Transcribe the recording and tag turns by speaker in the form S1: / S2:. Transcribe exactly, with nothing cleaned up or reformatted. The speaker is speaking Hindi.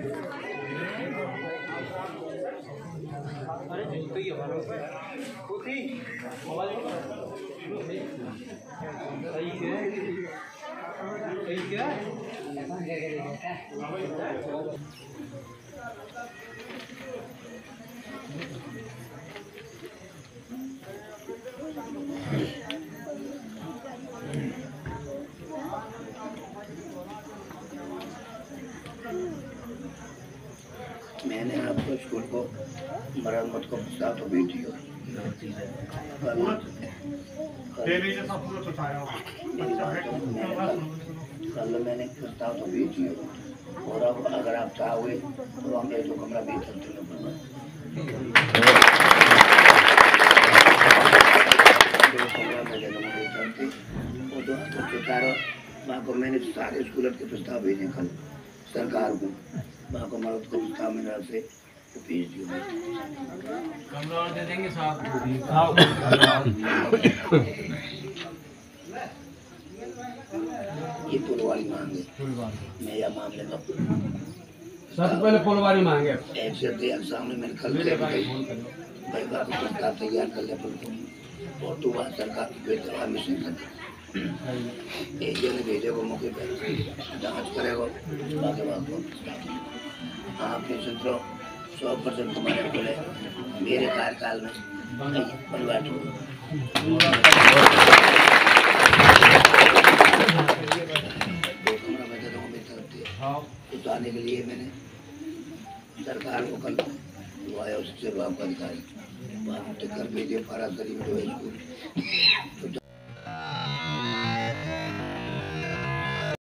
S1: मैंने आपको स्कूल को मरम्मत को प्रस्ताव तो भेजी हो, कल मैंने प्रस्ताव तो भेजी हो, और अब अगर आप चाहोगे तो हम एक दो कमरा भेज सकते हैं। वहाँ को मैंने सारे स्कूल के प्रस्ताव भेजे कल सरकार को, वहाँ को मरम्मत को प्रस्ताव मेरा से भेज दिया।
S2: कमरा और दे देंगे साहब।
S1: ये पुलवारी मांगे, मैं यह मामले में
S2: सबसे पहले पुलवारी मांगे।
S1: एक से एक सामने मैंने कल भाई बात प्रस्ताव तैयार कर लिया, और तो वहाँ सरकार बेतवा मिशन करता एजेंट ने भेजे वो मौके पर जांच करेगा, बाकी बात को आपने सुन लो सौ परसेंट तुम्हारे बोले मेरे कार्यकाल में परिवार तो आने के लिए मैंने सरकार को कल वो आया उससे आपका अधिकारी वहाँ कर भेजे पारा शरीफ जो है स्कूल।